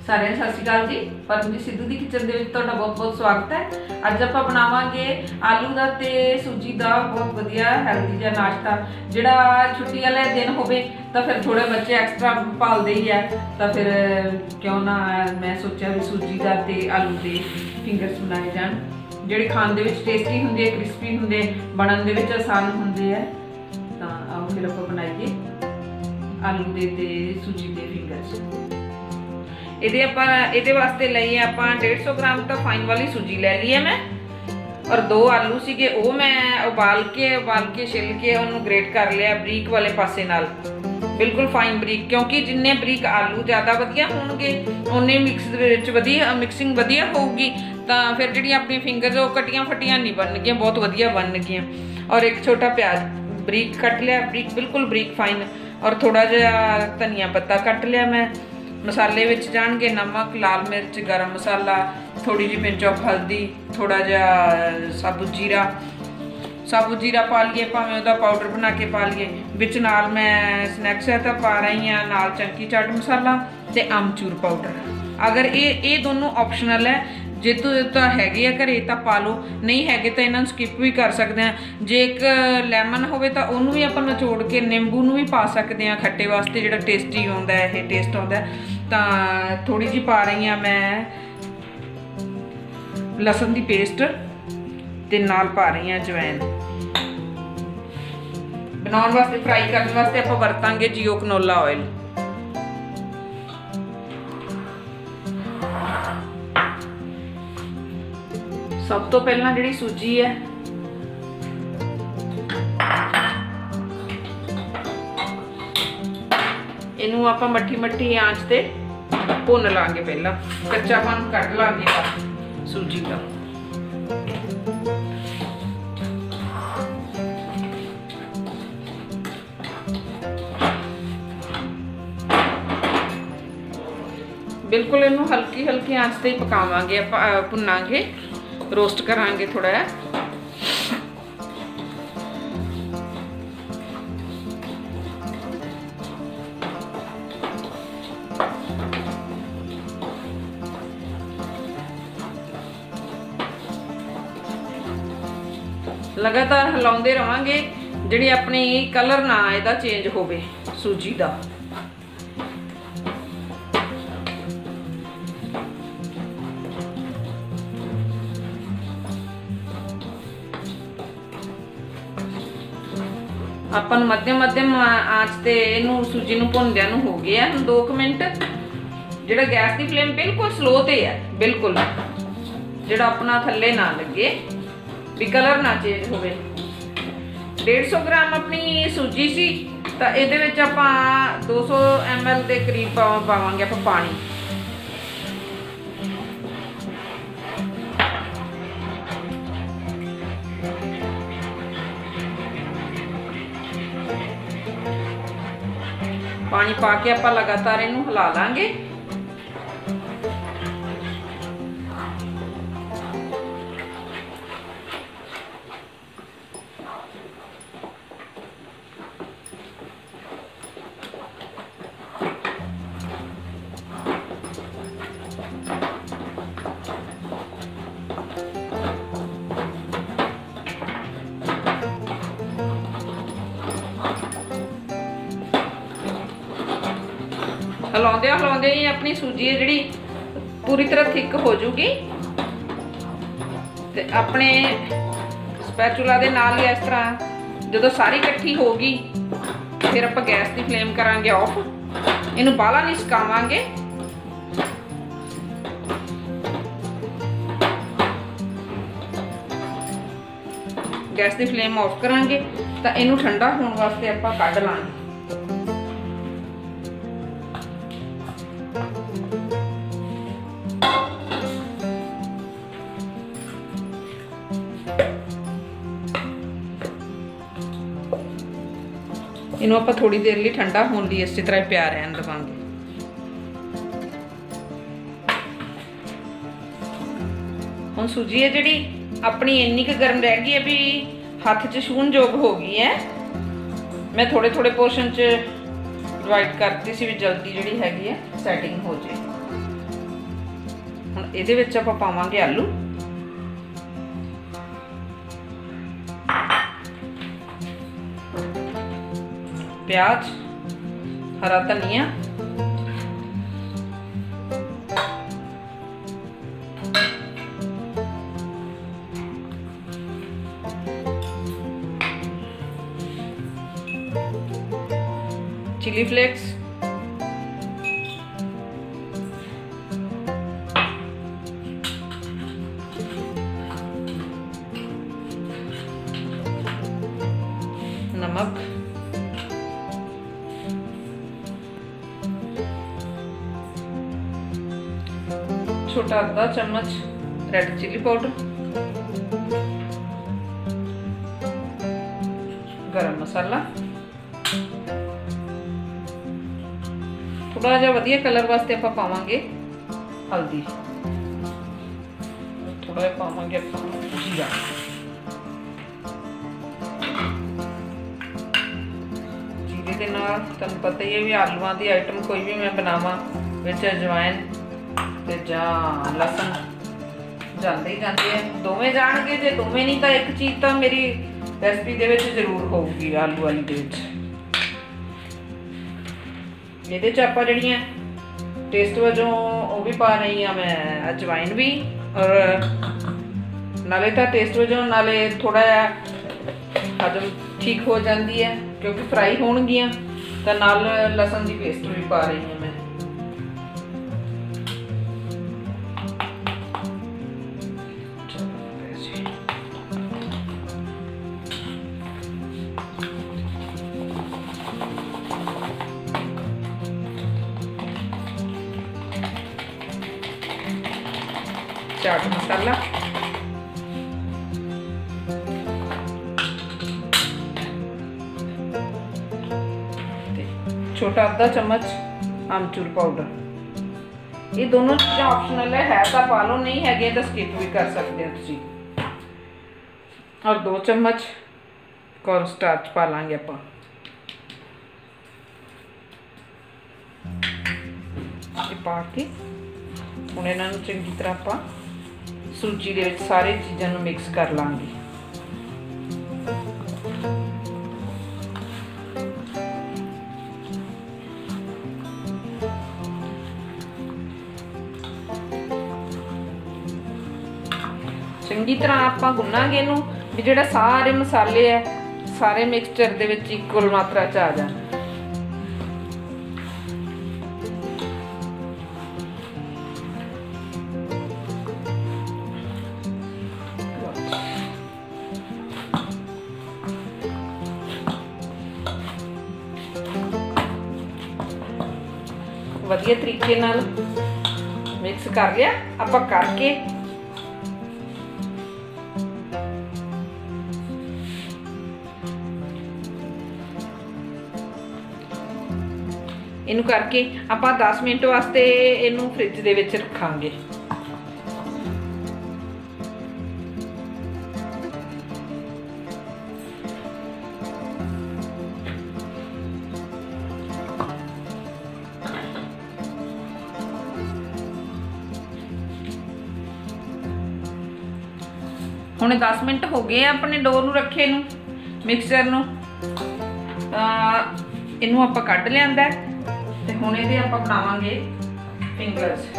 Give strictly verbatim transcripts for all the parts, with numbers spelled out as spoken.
सारे सत श्री अकाल जी। परमजीत सिद्धू की किचन के बहुत बहुत स्वागत है। अज आप बनावांगे आलू का ते सूजी का बहुत वधिया हैल्दी जहा नाश्ता। जिहड़ा छुट्टी वाले दिन होवे तो फिर थोड़े बच्चे एक्सट्रा भालते ही है, तो फिर क्यों ना मैं सोचा भी सूजी का ते आलू के फिंगर्स बनाए जान, जिहड़े खाण दे विच टेस्टी हुंदे, क्रिस्पी हुंदे, बनन दे विच आसान हुंदे है। तो आओ फिर आप बनाइए आलू के ते सूजी के फिंगर्स। ये ये वास्ते लिए आप डेढ़ सौ ग्राम तो फाइन वाली सूजी ले ली है मैं, और दो आलू सीगे वो मैं उबाल के उबाल के छिल के उन्होंने ग्रेट कर लिया बरीक वाले पासे नाल, बिल्कुल फाइन बरीक, क्योंकि जिन्ने बरीक आलू ज़्यादा वधिया होणगे उन्ने मिक्स वधिया मिक्सिंग वधिया होगी, तो फिर जी अपनी फिंगर वो कटियां फटियां नहीं बनगियां, बहुत वधिया बनगियां। और एक छोटा प्याज बरीक कट लिया, बरीक बिल्कुल बरीक फाइन, और थोड़ा जिहा धनिया पत्ता कट लिया मैं। मसाले विच जाणगे नमक, लाल मिर्च, गरम मसाला, थोड़ी जी पिंच ऑफ हल्दी, थोड़ा जिहा साबुत जीरा साबुत जीरा पा लिए, भावें उहदा पाउडर बना के पा लिए। विच नाल मैं स्नैक्स है तो पा रही हाँ, नाल चंकी चाट मसाला ते आमचूर पाउडर। अगर ये ये दोनों ऑप्शनल है, जे तो तो हैगे आ घरे तो पा लो, नहीं है तो इन्हों स्किप भी कर सकते हैं। जे एक लैमन होवे तो उन्होंने भी आप नचोड़ के निंबू भी पा सकते हैं खट्टे वास्ते, जो टेस्टी आता है ये टेस्ट आता है। तो थोड़ी जी पा रही हाँ मैं लसन की पेस्ट ते नाल पा रही हाँ अजवैन। बनाने वास्ते फ्राई करने वास्ते आप वरतांगे जियो कनोला ऑयल। सब तो पहला जी सूजी है इनू आप मट्ठी मट्ठी आंच से भुन लांगे, पहला कच्चापन कट लांगे सूजी का। बिल्कुल इनू हल्की हल्की आंच से ही पकावांगे, भुनांगे, रोस्ट करांगे थोड़ा है। लगातार हिलाउंदे रहांगे जिहड़ी अपनी कलर ना इहदा चेंज होवे सूजी दा। अपन मध्यम मध्यम आंच ते इनू सूजी नू भुनदियां नू हो गया हम दो मिनट। जिहड़ा गैस की फ्लेम बिल्कुल स्लो ते है, बिल्कुल जिहड़ा अपना थल्ले ना लगे भी कलर ना चेंज होवे। डेढ़ सौ ग्राम अपनी सूजी सी, तो इहदे विच आपां दो सौ एम एल के करीब पावांगे आपां पानी। पानी पा के आप लगातार इनू हिला लांगे। हिलाउंदे हिलाउंदे ही अपनी सूजी है जिहड़ी पूरी तरह थिक हो जूगी, ते अपने स्पैचुला दे नाल इस तरह जदों सारी इकट्ठी होगी फिर आप गैस की फ्लेम करांगे ऑफ। इनू बाहला नहीं सुकावांगे, गैस की फ्लेम ऑफ करांगे तो इनू ठंडा होने वास्ते आप कढ़ लांगे। इनू आप थोड़ी देर लिए ठंडा होने लिए इस तरह प्यार रहन देवांगे। हुण सूजी है जिहड़ी अपनी इन्नी क गर्म रह गई है भी हाथ च छूहण योग हो गई है। मैं थोड़े थोड़े पोर्शन च डिवाइड करती सी भी जल्दी जिहड़ी हैगी है सैटिंग हो जाए। हुण इहदे विच आपां पावांगे आलू, प्याज, हरा धनिया, चिली फ्लेक्स, नमक, छोटा आधा चम्मच रेड चिली पाउडर, गरम मसाला, थोड़ा जिहा वधिया कलर वास्ते आपां पावांगे हल्दी, थोड़ा जिहा पावांगे आपां जीरा, जीरे दे नाल तुहानूं पता ही है भी आलूआं दी आइटम कोई भी मैं बनावां विच अजवाइन ते जां लसन जांदे ही जांदे है, दोवें जाणगे, जे दोवें नहीं तां एक चीज़ तां मेरी रेसिपी दे विच जरूर होऊगी आलू वाली दे विच। ਇਹਦੇ 'ਚ ਆਪਾਂ ਜਿਹੜੀਆਂ टेस्ट वजों वो भी पा रही हाँ मैं अजवाइन भी, और नाले तो टेस्ट वजों नाले थोड़ा हजम ठीक हो जाती है क्योंकि फ्राई होणगियां, तो नाल लसन की पेस्ट भी पा रही हूँ मैं। चाट मसाला, छोटा आधा चम्मच आमचूर पाउडर। ये दोनों चीज़ें ऑप्शनल है, है तो पा लो, नहीं है तो स्किप भी कर सकते हैं तुसी। और दो चम्मच कॉर्न स्टार्च पा लांगे आपां। पा के हुण इन्हां नूं चंगी तरह आपां सूजी दे विच सारी चीज़ां नूं मिक्स कर लांगे। चंगी तरह आपां गुन्नांगे इनूं भी जिहड़ा सारे मसाले है सारे मिक्सचर दे विच इक्वल मात्रा च आ जाण। वधिया तरीके नाल मिक्स कर लिया आपां करके इनू करके आपां दस मिनट वास्ते इनू फ्रिज दे विच रखांगे। हुणे दस मिनट हो गए अपने डो नूं रखे नूं मिक्सचर नूं, इनू आपां कढ लिआंदा ते हुण इहदे आपां बनावांगे फिंगर्स।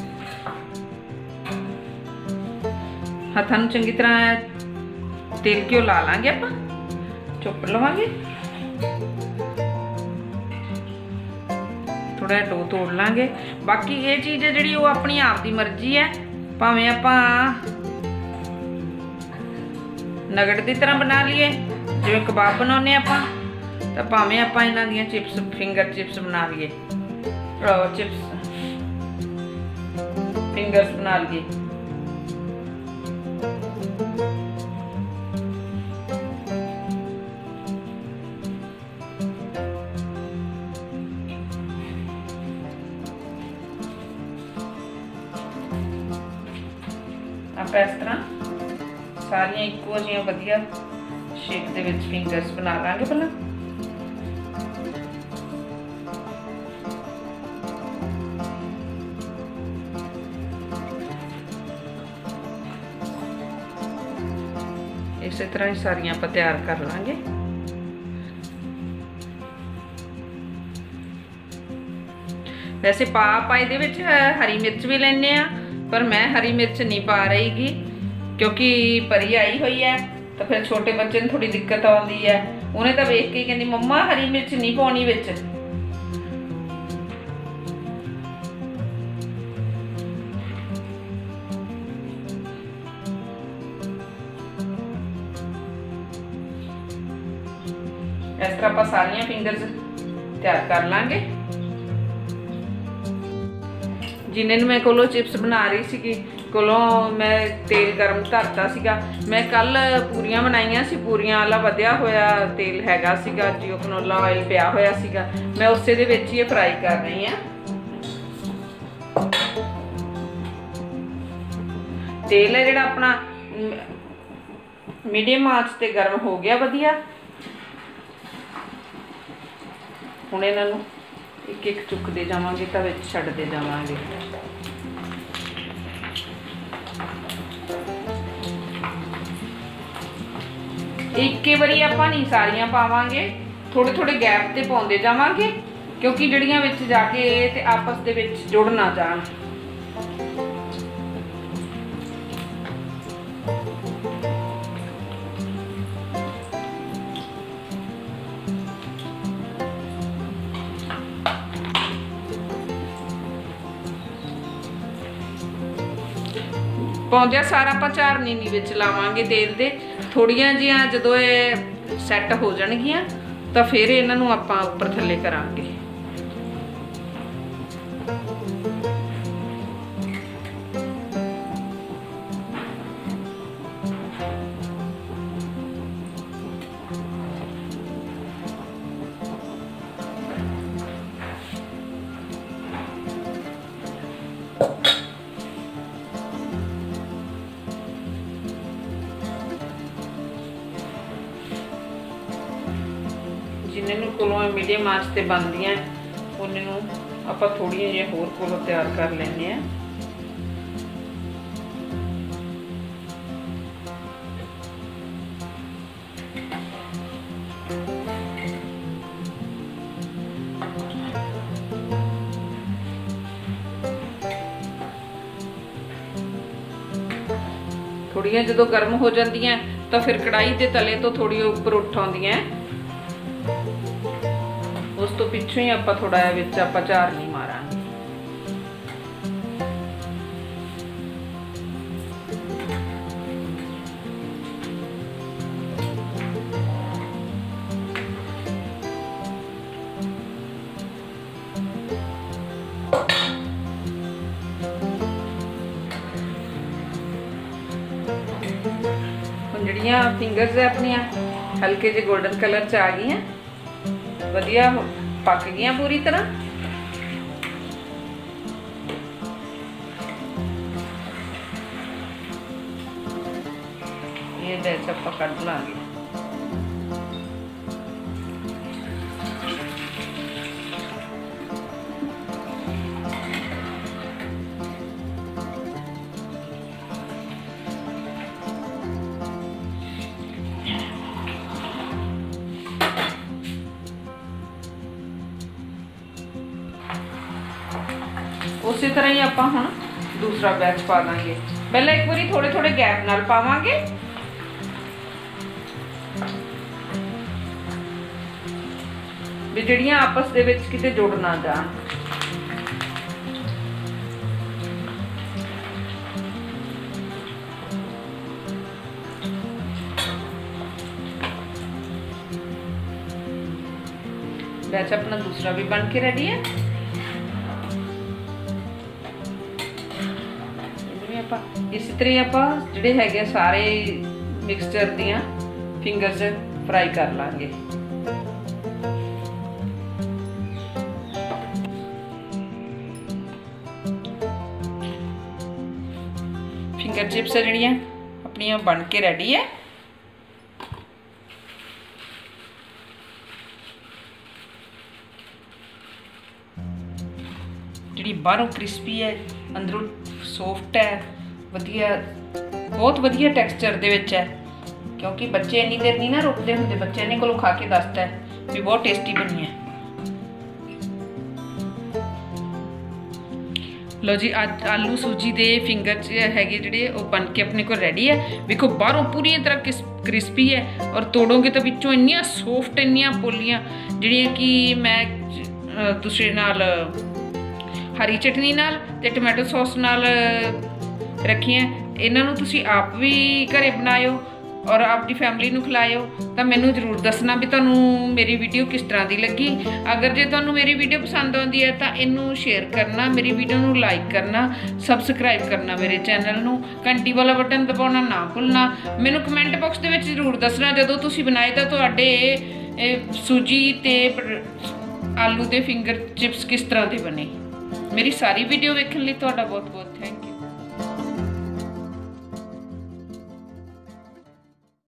हत्थां नूं चंगी तरह तेल घिओ ला लांगे, आपां चुप लवांगे, थोड़ा डो तोड़ लांगे। बाकी ये चीज़ है जिहड़ी वो अपनी आप दी मर्जी है, भावें आपां नगट की तरह बना लिए जिवें कबाब बनाने आपां, तो भावें आपां इन्हां दियां चिप्स फिंगर चिप्स बना लिए, चिप्स फिंगर्स बना लिए। आप इस तरह सारियां इक्को जिहियां वधिया शेप दे विच फिंगर्स बना लांगे। पहला इस तरह ही सारियां आप तैयार कर लांगे। वैसे पा आप इहदे विच हरी मिर्च भी लैने आ, पर मैं हरी मिर्च नहीं पा रही गी क्योंकि परी आई हुई है, तो फिर छोटे बच्चे नूं थोड़ी दिक्कत आउंदी है। उन्हें तो वेख के कहंदी मम्मा हरी मिर्च नहीं पाउणी विच। इस तरह आप सारियां फिंगर्स तैयार कर लांगे। जिन्हें मैं कोलों चिप्स बना रही सी, कोलों मैं तेल गर्म धरता सीगा। मैं कल पूरियां बनाईयां सी, पूरियां वाला वधिया होया तेल हैगा सीगा, जियो कनोला ऑयल पिया होया सीगा। मैं उसे दे विच ही फ्राई कर रही हां। तेल है जिहड़ा अपना मीडियम आंच ते गर्म हो गया वधिया। हुण इन्हां नूं एक एक चुकते जावांगे तां विच छड्डदे जावांगे। एक बारी आपां नहीं सारियां पावांगे, थोड़े थोड़े गैप ते पाउंदे जावांगे क्योंकि जड़ियां विच जाके ते आपस दे विच जुड़ ना जाण। पाउंदिया सारा आप झारनी नहीं विच लावांगे तेल दे। थोड़ियां जिहियां जदों ये सैट हो जाणगियां तो फिर इन्हां नूं आपां उपर थल्ले करांगे। जिन्हें कोलों मीडियम आंच ते बनदियां उन्हें नूं आपां थोड़ियां जिहियां होर कोलों तैयार कर लैंदे आ। थोड़ियां जदों गर्म हो जांदियां तो फिर कढ़ाई के तले तो थोड़ी उपर उठ आउंदियां, उस तो पिछों ही आपां थोड़ा जिहा विच आपां झारनी मारांगे। हुण जिहड़ियां फिंगर्स अपनियां हल्के जे गोल्डन कलर च आ गईयां, वधिया पक गई पूरी तरह। ये बैच आप कढ़ लांगे। उसी तरह ही आप हुण दूसरा बैच पा देंगे। पहले एक बार थोड़े थोड़े गैप नाल पावांगे, भी जिहड़ियां आपस दे विच किते जुड़ ना जाण। बैच अपना दूसरा भी बन के रेडी है। इस तरह आप जिहड़े हैगे सारे मिक्सचर दियां फिंगर्स फ्राई कर लांगे। फिंगर चिप्स जिहड़ियां अपनियां बन के रेडी है। जिहड़ी बाहरों क्रिस्पी है, अंदरों सॉफ्ट है, वधिया बहुत वधिया टैक्सचर दे विच है। क्योंकि बच्चे इन्नी देर नहीं ना रुकते होंगे, बच्चे इन्हें को खा के दसता है भी बहुत टेस्टी बनी है। लो जी अज आलू सूजी के फिंगर है जोड़े बन के अपने को रेडी है। देखो बाहरों पूरी तरह किस क्रिस्पी है और तोड़ोगे तो पिछों इन्नियां सॉफ्ट इन्नियां पोलियां जिहड़ियां कि मैं दूसरे नाल हरी चटनी नाल ते टमैटो सॉस नाल रखियां। इन्हां नूं तुसीं आप भी घरे बनाओ और आपकी फैमिली नूं खिलाओ। तो मैनूं जरूर दसना भी तुहानूं मेरी वीडियो किस तरह की लगी। अगर जे तुहानूं मेरी वीडियो पसंद आउंदी है तो इनू शेयर करना, मेरी वीडियो नूं लाइक करना, सबसक्राइब करना मेरे चैनल नूं, घंटी वाला बटन दबाउणा ना भुलना। मैनूं कमेंट बॉक्स दे विच जरूर दसना जदों तुसीं बनाए तो तुहाडे सूजी ते आलू दे फिंगर चिप्स किस तरह के बने। मेरी सारी वीडियो वेखण लई तुहाडा बहुत बहुत थैंक यू।